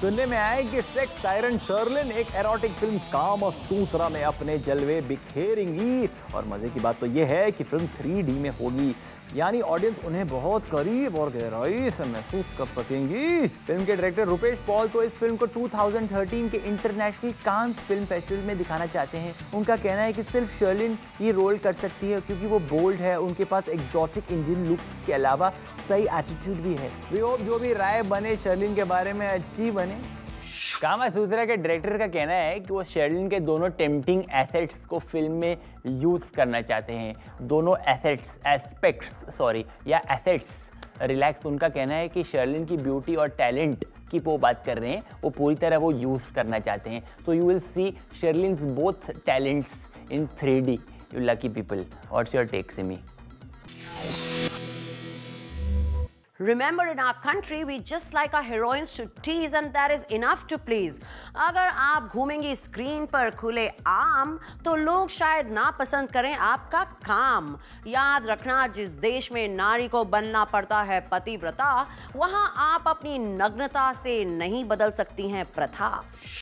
सुनने में आया कि सेक्स सायरन शर्लिन एक एरोटिक फिल्म कामसूत्रा में अपने जलवे बिखेरेंगी और मजे की बात तो ये है कि फिल्म 3D में होगी, यानी ऑडियंस उन्हें बहुत करीब और गहराई से महसूस कर सकेंगी। फिल्म के डायरेक्टर रुपेश पॉल तो इस फिल्म को 2013 के इंटरनेशनल कांस फिल्म फेस्टिवल में दिखाना चाहते हैं। उनका कहना है कि सिर्फ शर्लिन ये रोल कर सकती है क्योंकि वो बोल्ड है, उनके पास एग्जॉटिक इंडियन लुक्स के अलावा सही एटीट्यूड भी है। वी होप जो भी राय बने शर्लिन के बारे में अच्छी बने। कामसूत्रा के डायरेक्टर का कहना है कि वो शर्लिन के दोनों टेम्पटिंग एसेट्स को फिल्म में यूज करना चाहते हैं। दोनों एसेट्स रिलैक्स। उनका कहना है कि शर्लिन की ब्यूटी और टैलेंट की वो बात कर रहे हैं, वो पूरी तरह वो यूज करना चाहते हैं। So you will see Sherlyn's both talents in 3D। You lucky people. What's your take Simi? Remember, in our country, we just like our heroines to tease and that is enough to please. अगर आप घूमेंगी screen पर खुले आम तो लोग शायद ना पसंद करें आपका काम। याद रखना, जिस देश में नारी को बनना पड़ता है पतिव्रता, वहाँ आप अपनी नग्नता से नहीं बदल सकती हैं प्रथा।